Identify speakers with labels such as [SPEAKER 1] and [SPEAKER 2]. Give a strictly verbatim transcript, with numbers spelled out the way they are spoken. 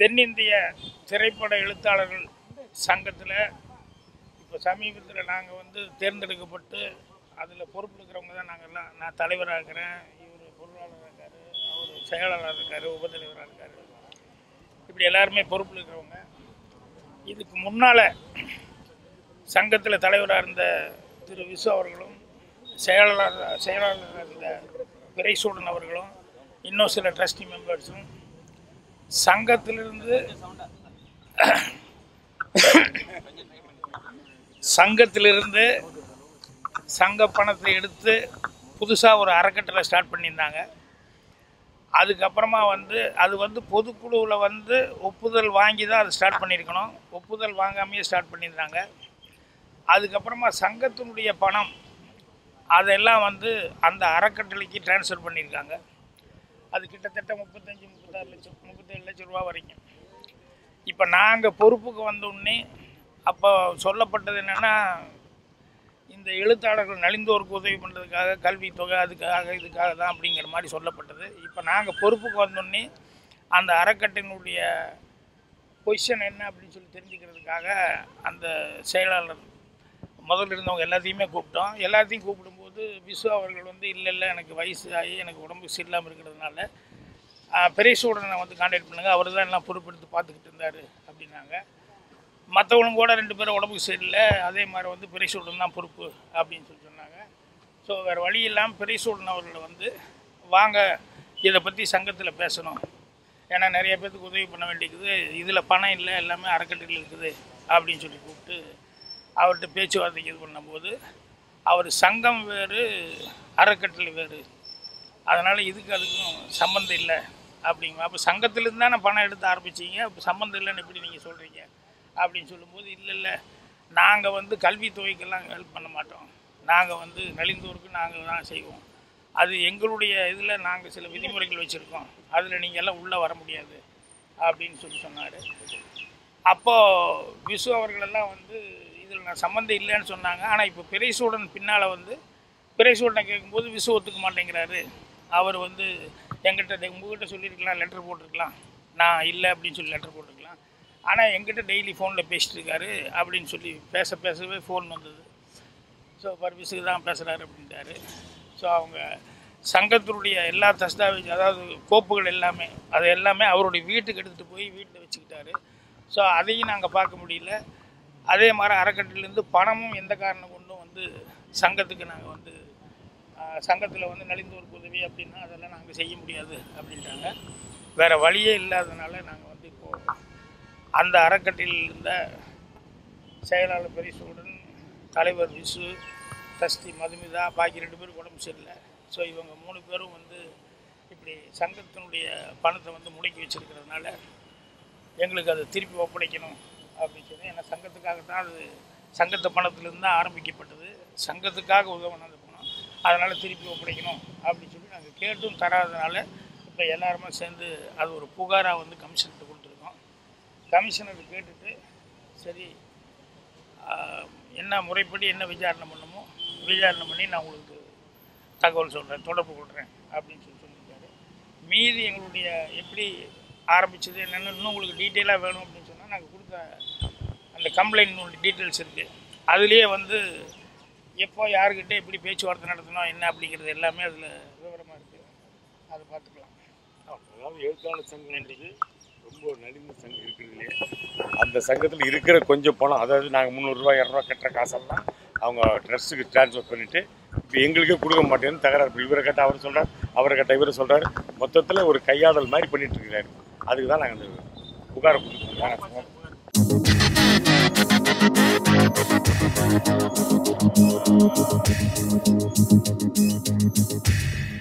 [SPEAKER 1] தென்னிந்திய திரைப்பட எழுத்தாளர்கள் சங்கத்தில் இப்போ சமீபத்தில் நாங்கள் வந்து தேர்ந்தெடுக்கப்பட்டு அதில் பொறுப்பு இருக்கிறவங்க தான் நாங்கள்லாம். நான் தலைவராக இருக்கிறேன், இவர் பொருளாளராக இருக்கார், அவர் செயலாளராக இருக்கார், உபத்தலைவராக இருக்கார், இப்படி எல்லாருமே பொறுப்பில் இருக்கிறவங்க. இதுக்கு முன்னால் சங்கத்தில் தலைவராக இருந்த திரு விசு அவர்களும் செயலாளர் செயலாளராக இருந்த பிரைசூடன் அவர்களும் இன்னும் சில ட்ரஸ்டி மெம்பர்ஸும் சங்கத்திலிருந்து சங்கத்திலிருந்து சங்க பணத்தை எடுத்து புதுசாக ஒரு அறக்கட்டளை ஸ்டார்ட் பண்ணியிருந்தாங்க. அதுக்கப்புறமா வந்து அது வந்து பொதுக்குழுவில் வந்து ஒப்புதல் வாங்கி தான் அது ஸ்டார்ட் பண்ணியிருக்கணும். ஒப்புதல் வாங்காமையே ஸ்டார்ட் பண்ணியிருந்தாங்க. அதுக்கப்புறமா சங்கத்தினுடைய பணம் அதெல்லாம் வந்து அந்த அறக்கட்டளைக்கு ட்ரான்ஸ்ஃபர் பண்ணியிருக்காங்க. அது கிட்டத்தட்ட முப்பத்தஞ்சு முப்பத்தாறு லட்சம் முப்பத்தேழு லட்சம் ரூபா வரைக்கும். இப்போ நாங்கள் பொறுப்புக்கு வந்தோடனே அப்போ சொல்லப்பட்டது என்னென்னா, இந்த எழுத்தாளர்கள் நலிந்தோருக்கு உதவி பண்ணுறதுக்காக கல்வி தொகை அதுக்காக இதுக்காக தான் அப்படிங்கிற மாதிரி சொல்லப்பட்டது. இப்போ நாங்கள் பொறுப்புக்கு வந்தோடனே அந்த அறக்கட்டளையினுடைய பொசிஷன் என்ன அப்படின்னு சொல்லி தெரிஞ்சுக்கிறதுக்காக அந்த செயலாளர் முதல்ல இருந்தவங்க எல்லாத்தையுமே கூப்பிட்டோம். எல்லாத்தையும் கூப்பிடும்போது விசு அவர்கள் வந்து இல்லை இல்லை எனக்கு வயசு ஆகி எனக்கு உடம்பு சரியில்லாமல் இருக்கிறதுனால பெரியசூடனை வந்து கான்டாக்ட் பண்ணுங்கள், அவர் தான் எல்லாம் பொறுப்பெடுத்து பார்த்துக்கிட்டு இருந்தார் அப்படின்னாங்க. மற்றவங்களும் கூட ரெண்டு பேரும் உடம்புக்கு சரியில்லை, அதே மாதிரி வந்து பெரியசூடன் தான் பொறுப்பு அப்படின்னு சொல்லி சொன்னாங்க. ஸோ வேறு வழி இல்லாமல் பெரியசூடன் அவர்களை வந்து வாங்க இதை பற்றி சங்கத்தில் பேசணும், ஏன்னா நிறைய பேர்த்துக்கு உதவி பண்ண வேண்டியது, இதில் பணம் இல்லை எல்லாமே அறக்கட்டளையில் இருக்குது அப்படின்னு சொல்லி கூப்பிட்டு அவர்கிட்ட பேச்சுவார்த்தைக்கு இது பண்ணும்போது அவர் சங்கம் வேறு அறக்கட்டளை வேறு, அதனால் இதுக்கு அதுக்கும் சம்மந்தம் இல்லை அப்படிங்க. அப்போ சங்கத்திலேருந்து தானே பணம் எடுத்து ஆரம்பிச்சிங்க, அப்போ சம்மந்தம் இல்லைன்னு எப்படி நீங்கள் சொல்கிறீங்க அப்படின்னு சொல்லும்போது, இல்லை இல்லை நாங்கள் வந்து கல்வித்தொகைக்கெல்லாம் ஹெல்ப் பண்ண மாட்டோம், நாங்கள் வந்து நலிந்தோருக்கு நாங்கள் தான் செய்வோம், அது எங்களுடைய இதில் நாங்கள் சில விதிமுறைகள் வச்சுருக்கோம், அதில் நீங்கள் எல்லாம் உள்ளே வர முடியாது அப்படின்னு சொல்லி சொன்னார். அப்போது விசு அவர்களெல்லாம் வந்து இதில் நான் சம்மந்தம் இல்லைன்னு சொன்னாங்க. ஆனால் இப்போ பிரைசூடன் பின்னால் வந்து பிரைசூடனை கேட்கும்போது விசு ஒத்துக்க மாட்டேங்கிறாரு. அவர் வந்து எங்கிட்ட உங்ககிட்ட சொல்லியிருக்கலாம், லெட்டர் போட்டிருக்கலாம், நான் இல்லை அப்படின்னு சொல்லி லெட்டர் போட்டிருக்கலாம், ஆனால் எங்கிட்ட டெய்லி ஃபோனில் பேசிட்டு இருக்காரு அப்படின்னு சொல்லி பேச பேசவே ஃபோன் வந்தது. ஸோ பர் விசுக்கு தான் பேசுகிறாரு அப்படின்ட்டாரு. ஸோ அவங்க சங்கத்தினுடைய எல்லா தஸ்தாவேஜ் அதாவது கோப்புகள் எல்லாமே அது எல்லாமே அவருடைய வீட்டுக்கு எடுத்துகிட்டு போய் வீட்டில் வச்சுக்கிட்டாரு. ஸோ அதையும் நாங்கள் பார்க்க முடியல. அதே மாதிரி அறக்கட்டளையிலேருந்து பணமும் எந்த காரணம் கொண்டும் வந்து சங்கத்துக்கு நாங்கள் வந்து சங்கத்தில் வந்து நலிந்தோருக்கு உதவி அப்படின்னா அதெல்லாம் நாங்கள் செய்ய முடியாது அப்படின்ட்டாங்க. வேறு வழியே இல்லாததுனால நாங்கள் வந்து இப்போது அந்த அறக்கட்டளையில் இருந்த செயலாளர் பெரியசூடன், தலைவர் விசு, ட்ரஸ்டி மதுமிதா, பாக்கி ரெண்டு பேரும் உடம்பு சரியில்லை. ஸோ இவங்க மூணு பேரும் வந்து இப்படி சங்கத்தினுடைய பணத்தை வந்து முடக்கி வச்சுருக்கிறதுனால எங்களுக்கு அதை திருப்பி ஒப்படைக்கணும் அப்படின்னு சொல்லி, ஏன்னா சங்கத்துக்காக தான் அது சங்கத்து பணத்திலேருந்து தான் ஆரம்பிக்கப்பட்டது, சங்கத்துக்காக உதவணும் அந்த பணம், அதனால் திருப்பி ஒப்படைக்கணும் அப்படின்னு சொல்லி நாங்கள் கேட்டும் தராதனால இப்போ எல்லாருமே சேர்ந்து அது ஒரு புகாராக வந்து கமிஷனர்கிட்ட கொடுத்துருக்கோம். கமிஷனர் கேட்டுட்டு சரி என்ன முறைப்படி என்ன விசாரணை பண்ணணுமோ விசாரணை பண்ணி நான் உங்களுக்கு தகவல் சொல்கிறேன், தொடர்பு கொள்கிறேன் அப்படின்னு சொல்லி சொல்லியிருக்காரு. மீதி எங்களுடைய எப்படி ஆரம்பித்தது என்னென்னு இன்னும் உங்களுக்கு டீட்டெயிலாக வேணும் அப்படின்னு சொன்னால் நாங்கள் கொடுத்த அந்த கம்ப்ளைண்ட் டீட்டெயில்ஸ் இருக்குது, அதுலேயே வந்து எப்போ யாருக்கிட்ட எப்படி பேச்சுவார்த்தை நடத்தணும் என்ன அப்படிங்கிறது எல்லாமே அதில் விவரமாக இருக்குது, அதை பார்த்துக்கலாம்.
[SPEAKER 2] அதாவது எழுத்தாளர் சங்கம் இன்றைக்கு ரொம்ப நலிந்த சங்கம் இருக்கிறதுலையே அந்த சங்கத்தில் இருக்கிற கொஞ்சம் பணம், அதாவது நாங்கள் முந்நூறுரூவா இரநூறுவா கட்டுற காசெல்லாம் அவங்க ட்ரஸ்ட்டுக்கு ட்ரான்ஸ்ஃபர் பண்ணிவிட்டு இப்போ எங்களுக்கே கொடுக்க மாட்டேன்னு தகராறு, இவரை கட்ட அவர் சொல்கிறார், அவரை கட்ட இவரை சொல்கிறார், மொத்தத்தில் ஒரு கையாடல் மாதிரி பண்ணிகிட்டு இருக்கிறாரு. அதுக்கு தான் நாங்கள் அந்த புகாரை கொடுத்துருக்கோம்.
[SPEAKER 3] Thank you.